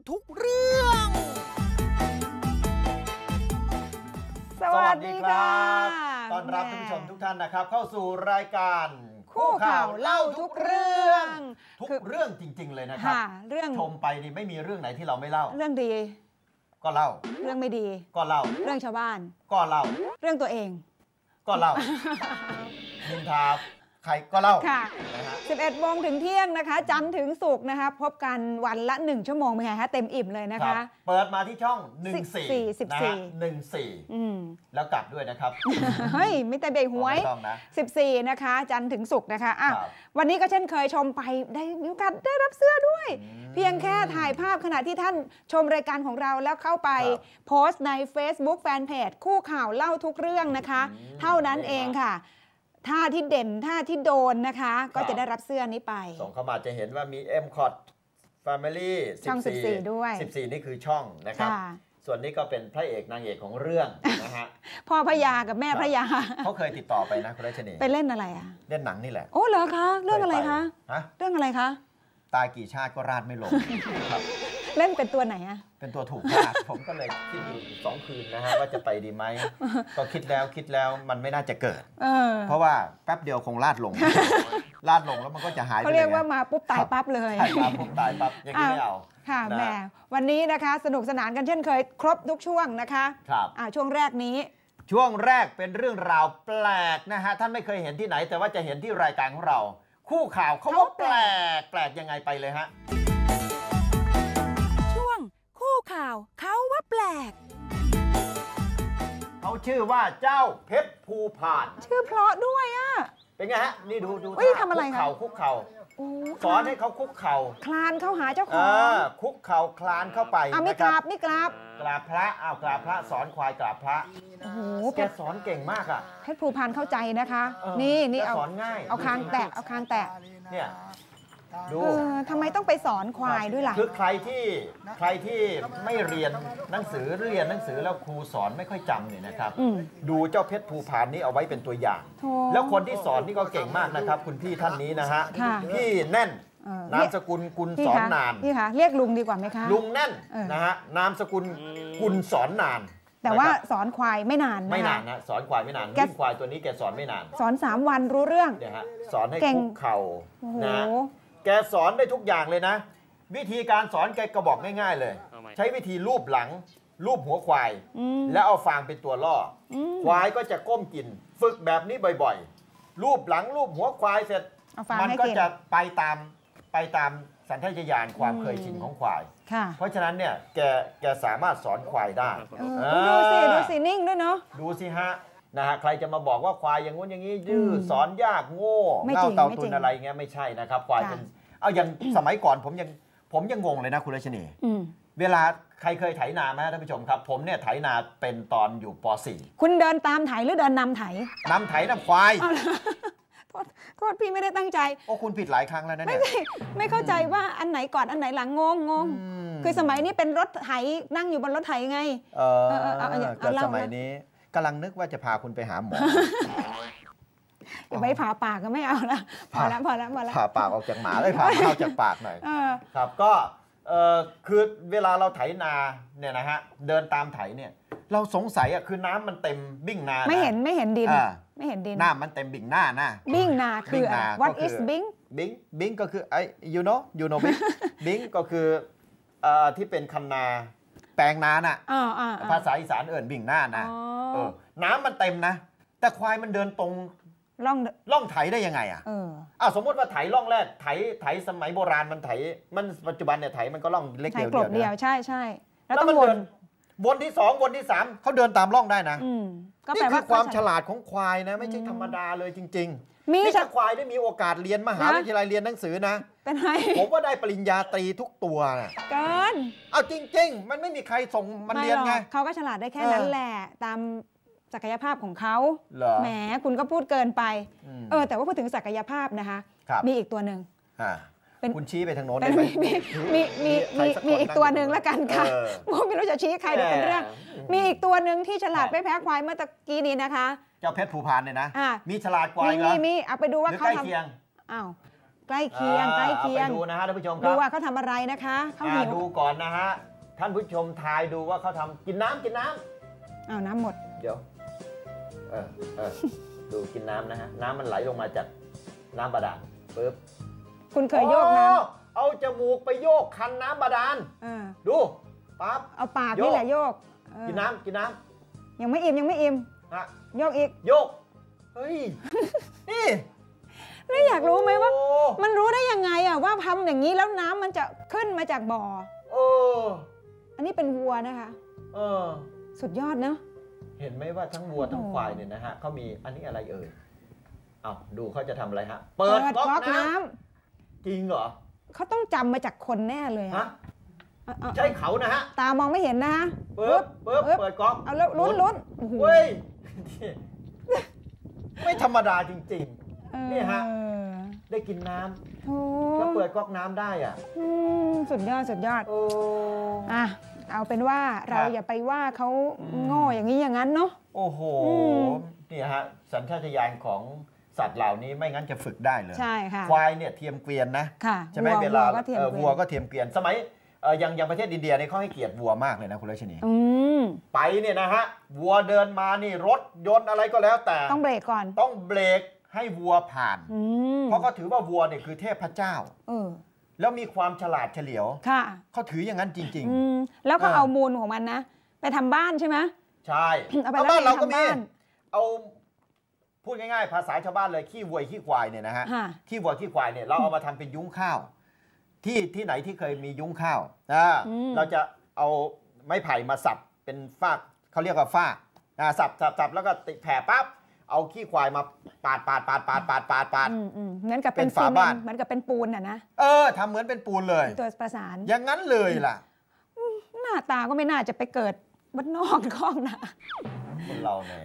ทุกเรื่องสวัสดีครับต้อนรับท่านผู้ชมทุกท่านนะครับเข้าสู่รายการคู่ข่าวเล่าทุกเรื่องทุกเรื่องจริงๆเลยนะครับเรื่องชมไปนี่ไม่มีเรื่องไหนที่เราไม่เล่าเรื่องดีก็เล่าเรื่องไม่ดีก็เล่าเรื่องชาวบ้านก็เล่าเรื่องตัวเองก็เล่านินทาใครก็เล่าค่ะ 11 โมงถึงเที่ยงนะคะจันทร์ถึงศุกร์นะคะพบกันวันละ1ชั่วโมงเป็นไงคะเต็มอิ่มเลยนะคะเปิดมาที่ช่อง14นะฮะ14แล้วกลับด้วยนะครับเฮ้ยไม่แต่เบรกหวย14นะคะจันทร์ถึงศุกร์นะคะวันนี้ก็เช่นเคยชมไปได้มีโอกาสได้รับเสื้อด้วยเพียงแค่ถ่ายภาพขณะที่ท่านชมรายการของเราแล้วเข้าไปโพสต์ใน Facebook Fanpage คู่ข่าวเล่าทุกเรื่องนะคะเท่านั้นเองค่ะท่าที่เด่นท่าที่โดนนะคะก็จะได้รับเสื้อนี้ไปส่งเข้ามาจะเห็นว่ามี M-Cot Family ช่อง14ด้วย 14นี่คือช่องนะครับส่วนนี้ก็เป็นพระเอกนางเอกของเรื่องนะฮะพ่อพญากับแม่พญาเขาเคยติดต่อไปนะคุณรัชนีไปเล่นอะไรอ่ะเล่นหนังนี่แหละโอ้เหรอคะเรื่องอะไรคะเรื่องอะไรคะตายกี่ชาติก็ราดไม่ลงเล่นเป็นตัวไหนอะเป็นตัวถูกมากผมก็เลยคิดอยู่2 คืนนะฮะว่าจะไปดีไหมก็คิดแล้วมันไม่น่าจะเกิดเพราะว่าแป๊บเดียวคงลาดลงแล้วมันก็จะหายไปเลยเขาเรียกว่ามาปุ๊บตายปั๊บเลยใช่มาปุ๊บตายปั๊บอย่างนี้ไม่เอาค่ะแม่วันนี้นะคะสนุกสนานกันเช่นเคยครบทุกช่วงนะคะครับช่วงแรกนี้ช่วงแรกเป็นเรื่องราวแปลกนะฮะท่านไม่เคยเห็นที่ไหนแต่ว่าจะเห็นที่รายการของเราคู่ข่าวเขาว่าแปลกยังไงไปเลยฮะช่วงคู่ข่าวเขาว่าแปลกเขาชื่อว่าเจ้าเพชรภูพานชื่อเพราะด้วยอ่ะเป็นไงฮะนี่ดูทำอะไรคะคุกเข่าสอนให้เขาคุกเข่าคลานเข้าหาเจ้าของคุกเข่าคลานเข้าไปไม่กราบกราบพระกราบพระสอนควายกราบพระโอ้โหแกสอนเก่งมากอ่ะเพชรภูพานเข้าใจนะคะนี่สอนง่ายเอาคางแตะเนี่ยดูทำไมต้องไปสอนควายด้วยล่ะคือใครที่ไม่เรียนหนังสือเรียนหนังสือแล้วครูสอนไม่ค่อยจำเนี่ยนะครับดูเจ้าเพชรภูพานนี้เอาไว้เป็นตัวอย่างแล้วคนที่สอนนี่ก็เก่งมากนะครับคุณพี่ท่านนี้นะฮะพี่แน่นนามสกุลกุลสอนนานพี่คะเรียกลุงดีกว่าไหมคะลุงแน่นนะฮะนามสกุลกุลสอนนานแต่ว่าสอนควายไม่นานนะสอนควายไม่นานวิ่งควายตัวนี้แกสอนไม่นานสอน3 วันรู้เรื่องเนี่ยฮะสอนให้คุกเข่านะแกสอนได้ทุกอย่างเลยนะวิธีการสอนแกก็บอกง่ายๆเลยใช้วิธีลูบหลังลูบหัวควายแล้วเอาฟางเป็นตัวล่อควายก็จะก้มกินฝึกแบบนี้บ่อยๆลูบหลังลูบหัวควายเสร็จมันก็จะไปตามสัญชาตญาณความเคยชินของควายเพราะฉะนั้นเนี่ยแกสามารถสอนควายได้ดูสินิ่งด้วยเนาะดูสิฮะนะฮะใครจะมาบอกว่าควายอย่างงู้นอย่างนี้ดื้อสอนยากโง่เง่าเตาตุนอะไรเงี้ยไม่ใช่นะครับควายเป็นเอาอย่างสมัยก่อนผมยังงงเลยนะคุณรัชนีเวลาใครเคยไถนาไหมท่านผู้ชมครับผมเนี่ยไถนาเป็นตอนอยู่ป .4 คุณเดินตามไถหรือเดินนำไถนำไถนำควายโทษพี่ไม่ได้ตั้งใจโอ้คุณผิดหลายครั้งแล้วนะเนี่ยไม่เข้าใจว่าอันไหนก่อนอันไหนหลังงงคือสมัยนี้เป็นรถไถนั่งอยู่บนรถไถไงก็สมัยนี้กำลังนึกว่าจะพาคุณไปหาหมออย่าไปผ่าปากก็ไม่เอาละพอแล้วผ่าปากออกจากหมาเลยผ่าเข้าจากปากหน่อยครับก็คือเวลาเราไถนาเนี่ยนะฮะเดินตามไถเนี่ยเราสงสัยอ่ะคือน้ำมันเต็มบิ่งนาไม่เห็นดินไม่เห็นดินน้ำมันเต็มบิ่งหน้านะบิ่งนาคือ what is bing bing ก็คือyou know bing ก็คือที่เป็นคำนาแปลงนาน่ะภาษาอีสานบิ่งหน้านะน้ำมันเต็มนะแต่ควายมันเดินตรงล่องไถได้ยังไงอ่ะสมมติว่าไถล่องแรกไถสมัยโบราณมันไถมันปัจจุบันเนี่ยไถมันก็ล่องเล็กเดียวใช่แล้วต้องวนที่2วนที่3เขาเดินตามล่องได้นะนี่คือความฉลาดของควายนะไม่ใช่ธรรมดาเลยจริงๆนี่ถ้าควายได้มีโอกาสเรียนมหาวิทยาลัยเรียนหนังสือนะเป็นไงผมว่าได้ปริญญาตรีทุกตัวนะเกินเอาจริงๆมันไม่มีใครส่งมันเรียนไงเขาก็ฉลาดได้แค่นั้นแหละตามศักยภาพของเขาแหมคุณก็พูดเกินไปแต่ว่าพูดถึงศักยภาพนะคะมีอีกตัวหนึ่งคุณชี้ไปทางโน้นได้ไหมมีอีกตัวหนึ่งละกันค่ะไม่รู้จะชี้ใครเดี๋ยวเป็นเรื่องมีอีกตัวหนึ่งที่ฉลาดไม่แพ้ควายเมื่อตะกี้นี้นะคะเจ้าเพชรภูพานเนี่ยนะมีฉลาดกว่าเหรอมีเอาไปดูว่าเขาทำใกล้เคียงใกล้เคียงไปดูนะฮะท่านผู้ชมคดูรับว่าเขาทำอะไรนะคะเขาหิวดูก่อนนะฮะท่านผู้ชมทายดูว่าเขาทำกินน้ำอ้าวน้ำหมดเดี๋ยวดูกินน้ำนะฮะน้ำมันไหลลงมาจากน้ำบาดาลปึ๊บคุณเคยโยกน้เอาจมูกไปโยกคันน้ำบาดาลำดูปั๊บเอาปากนี่แหละโยกกินน้ำยังไม่อิ่มฮะโยกอีกโยกเฮ้ยนี่แล้วอยากรู้ไหมว่า มันรู้ได้ยังไงอะว่าทำอย่างนี้แล้วน้ำมันจะขึ้นมาจากบ่ออันนี้เป็นวัวนะคะสุดยอดเนอะเห็นไหมว่าทั้งวัวทั้งควายเนี่ยนะฮะเขามีอันนี้อะไรเอ่ยเอาดูเขาจะทำอะไรฮะเปิดก๊อกน้ำจริงเหรอเขาต้องจำมาจากคนแน่เลยฮะใช่เขานะฮะตามองไม่เห็นนะปึ๊บเปิดก๊อกเอาแล้วลุ้นเฮ้ยไม่ธรรมดาจริงๆนี่ฮะได้กินน้ำแล้วเปิดก๊อกน้ำได้อ่ะสุดยอดเอาเป็นว่าเราอย่าไปว่าเขาโง่อย่างนี้อย่างนั้นเนาะโอ้โหนี่ฮะสัญชาตญาณของสัตว์เหล่านี้ไม่งั้นจะฝึกได้เลยใช่ค่ะควายเนี่ยเทียมเกวียนนะใช่ไหมเวลาวัวก็เทียมเกวียนสมัยอย่างประเทศอินเดียเนี่ยเขาให้เกียรติวัวมากเลยนะคุณรัชนีไปเนี่ยนะฮะวัวเดินมานี่รถยนต์อะไรก็แล้วแต่ต้องเบรกก่อนต้องเบรกให้วัวผ่านเพราะเขาถือว่าวัวเนี่ยคือเทพเจ้าแล้วมีความฉลาดเฉลียวเขาถืออย่างนั้นจริงๆแล้วก็เอามูลของมันนะไปทำบ้านใช่ไหมใช่บ้านเราก็มีเอาพูดง่ายๆภาษาชาวบ้านเลยขี้วัวขี้ควายเนี่ยนะฮะขี้วัวขี้ควายเนี่ยเราเอามาทำเป็นยุ้งข้าวที่ไหนที่เคยมียุ้งข้าวเราจะเอาไม้ไผ่มาสับเป็นฟากเขาเรียกว่าฟากสับแล้วก็ติดแผ่ปั๊บเอาขี้ควายมาปาดเหมือนกับเป็นฝาบ้านเหมือนกับเป็นปูนอ่ะนะทำเหมือนเป็นปูนเลยตัวประสานอย่างนั้นเลยล่ะหน้าตาก็ไม่น่าจะไปเกิดบ้านนอกข้องนะคนเราเนี่ย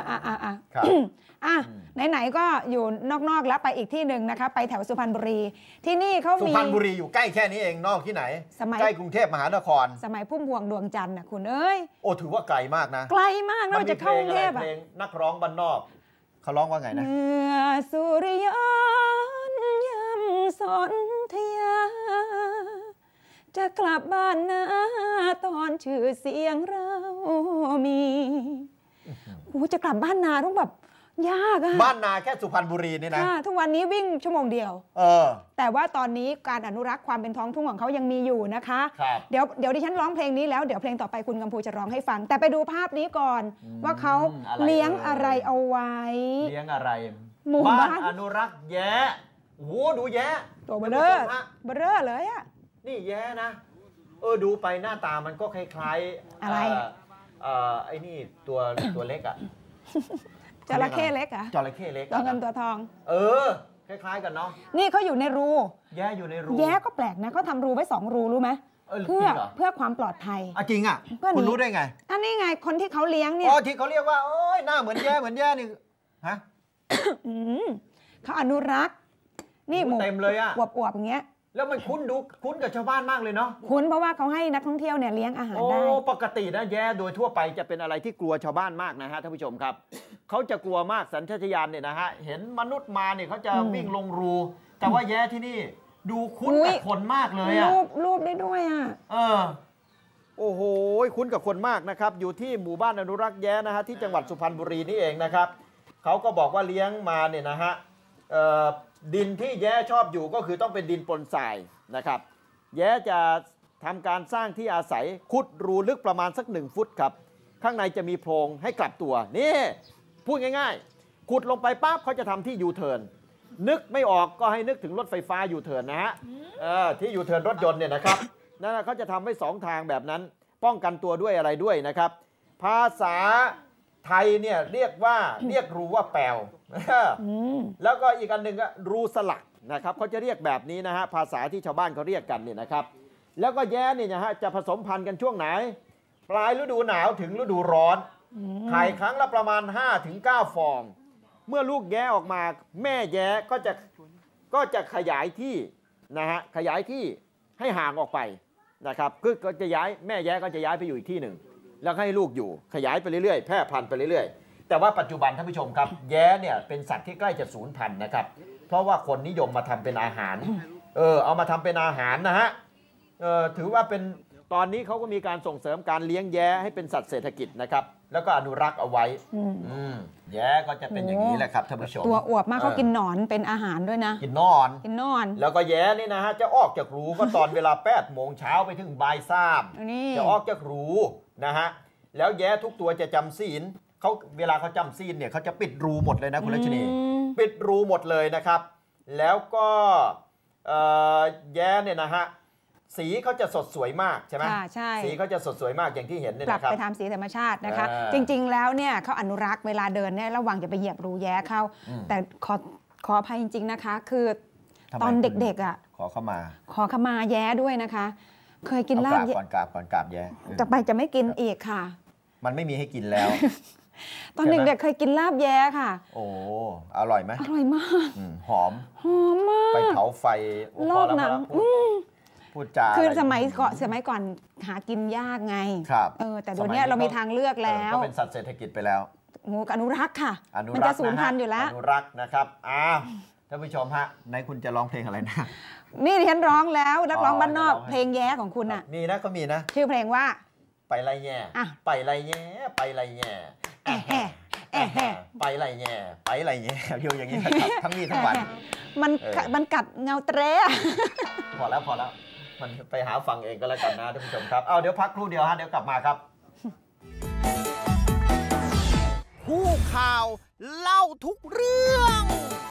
ไหนๆก็อยู่นอกๆแล้วไปอีกที่หนึ่งนะคะไปแถวสุพรรณบุรีที่นี่เขามีสุพรรณบุรีอยู่ใกล้แค่นี้เองนอกที่ไหนใกล้กรุงเทพมหานครสมัยพุ่มพวงดวงจันทร์นะคุณเอ้ยโอ้ถือว่าไกลมากนะไกลมากเราจะเข้ากรุงเทพเพลงนักร้องบ้านนอกเขาร้องว่าไงนะเมื่อสุริยนต์ยำสนธยาจะกลับบ้านนาตอนชื่อเสียงเรามีจะกลับบ้านนาต้องแบบยากอะบ้านนาแค่สุพรรณบุรีนี่นะทุกวันนี้วิ่งชั่วโมงเดียวแต่ว่าตอนนี้การอนุรักษ์ความเป็นท้องทุ่งของเขายังมีอยู่นะคะเดี๋ยวดิฉันร้องเพลงนี้แล้วเดี๋ยวเพลงต่อไปคุณกำพูจะร้องให้ฟังแต่ไปดูภาพนี้ก่อนว่าเขาเลี้ยงอะไรเอาไว้เลี้ยงอะไรหมู่บ้านอนุรักษ์แย้โอ้โหดูแย้ตัวเบลอเลยอะนี่แย้นะดูไปหน้าตามันก็คล้ายๆอะไรไอ้นี่ตัวเล็กอะจระเข้เล็กอะจระเข้เล็กตัวเงินตัวทองคล้ายๆกันเนาะนี่เขาอยู่ในรูแย้อยู่ในรูแย้ก็แปลกนะเขาทำรูไว้2 รูรู้ไหมเพื่อความปลอดภัยจริงอ่ะคุณรู้ได้ไงอันนี้ไงคนที่เขาเลี้ยงเนี่ยที่เขาเรียกว่าโอ้ยหน้าเหมือนแย้นี่ฮะเขาอนุรักษ์นี่หมูเต็มเลยอ่ะอวบๆอย่างเงี้ยแล้วมันคุ้นกับชาวบ้านมากเลยเนาะคุ้นเพราะว่าเขาให้นักท่องเที่ยวเนี่ยเลี้ยงอาหารได้ปกตินะแย้โดยทั่วไปจะเป็นอะไรที่กลัวชาวบ้านมากนะฮะท่านผู้ชมครับเขาจะกลัวมากสัญชาตญาณเนี่ยนะฮะเห็นมนุษย์มาเนี่ยเขาจะวิ่งลงรูแต่ว่าแย้ที่นี่ดูคุ้นกับคนมากเลยอ่ะรูปได้ด้วยอ่ะโอ้โหคุ้นกับคนมากนะครับอยู่ที่หมู่บ้านอนุรักษ์แย้นะฮะที่จังหวัดสุพรรณบุรีนี่เองนะครับเขาก็บอกว่าเลี้ยงมาเนี่ยนะฮะดินที่แย้ชอบอยู่ก็คือต้องเป็นดินปนทรายนะครับแย้จะทำการสร้างที่อาศัยขุดรูลึกประมาณสัก1 ฟุตครับข้างในจะมีโพรงให้กลับตัวนี่พูดง่ายๆขุดลงไปปั๊บเขาจะทำที่ยูเทิร์นนึกไม่ออกก็ให้นึกถึงรถไฟฟ้ายูเทิร์นนะฮะที่ยูเทิร์นรถยนต์เนี่ยนะครับนั่นเขาจะทำให้2 ทางแบบนั้นป้องกันตัวด้วยอะไรด้วยนะครับภาษาไทยเนี่ยเรียกรูว่าแปวแล้วก็อีกอันหนึ่งก็รูสลักนะครับเขาจะเรียกแบบนี้นะฮะภาษาที่ชาวบ้านเขาเรียกกันเนี่ยนะครับแล้วก็แย้เนี่ยนะฮะจะผสมพันธุ์กันช่วงไหนปลายฤดูหนาวถึงฤดูร้อนไข่ครั้งละประมาณ 5-9 ฟองเมื่อลูกแย้ออกมาแม่แย้ก็จะขยายที่นะฮะขยายที่ให้ห่างออกไปนะครับก็จะย้ายแม่แย้ก็จะย้ายไปอยู่อีกที่หนึ่งแล้วให้ลูกอยู่ขยายไปเรื่อยๆแพร่พันธุ์ไปเรื่อยๆแต่ว่าปัจจุบันท่านผู้ชมครับแย้เนี่ยเป็นสัตว์ที่ใกล้จะสูญพันธุ์นะครับเพเพราะว่าคนนิยมมาทำเป็นอาหารเอามาทำเป็นอาหารนะฮะถือว่าเป็นตอนนี้เขาก็มีการส่งเสริมการเลี้ยงแย้ให้เป็นสัตว์เศรษฐกิจนะครับแล้วก็อนุรักษ์เอาไว้แย้ก็จะเป็นอย่างนี้แหละครับท่านผู้ชมตัวอวบมากเขากินหนอนเป็นอาหารด้วยนะกินนอนแล้วก็แย้นี่นะฮะจะออกจากรูก็ตอนเวลา8 โมงเช้าไปถึงบ่าย3จะออกจากรูนะฮะแล้วแย้ทุกตัวจะจำศีลเขาเวลาเขาจำศีลเนี่ยเขาจะปิดรูหมดเลยนะคุณรัชนีปิดรูหมดเลยนะครับแล้วก็แย้เนี่ยนะฮะสีเขาจะสดสวยมากใช่ไหมใช่สีเขาจะสดสวยมากอย่างที่เห็นเนี่ยนะครับกลับไปทำสีธรรมชาตินะคะจริงๆแล้วเนี่ยเขาอนุรักษ์เวลาเดินเนี่ยระวังอย่าไปเหยียบรูแย้เข้าแต่ขออภัยจริงๆนะคะคือตอนเด็กๆอ่ะขอเข้ามาแย้ด้วยนะคะเคยกินลาบก่อนกราบแย้จะไปจะไม่กินอีกค่ะมันไม่มีให้กินแล้วตอนเด็กๆเคยกินลาบแย้ค่ะโอ้อร่อยไหมอร่อยมากหอมมากไปเผาไฟลอกหนังพูดจาคือสมัยก่อนหากินยากไงแต่เดี๋ยวนี้เรามีทางเลือกแล้วก็เป็นสัตว์เศรษฐกิจไปแล้วอนุรักษ์ค่ะมันจะสูญพันธุ์อยู่แล้วอนุรักษ์นะครับท่านผู้ชมฮะไหนคุณจะร้องเพลงอะไรนะนี่ดิฉันร้องแล้วนักร้องบ้านนอกเพลงแย้ของคุณอ่ะมีนะก็มีนะชื่อเพลงว่าไปไรแย่ไปไรแย่ไปไรแย่ไปไรแย่ไปไรแย่อยู่อย่างนี้ครับทั้งวี่ทั้งวันมันกัดเงาเตะพอแล้วมันไปหาฟังเองก็แล้วกันนะท่านผู้ชมครับเดี๋ยวพักครู่เดียวฮะเดี๋ยวกลับมาครับผู้ข่าวเล่าทุกเรื่อง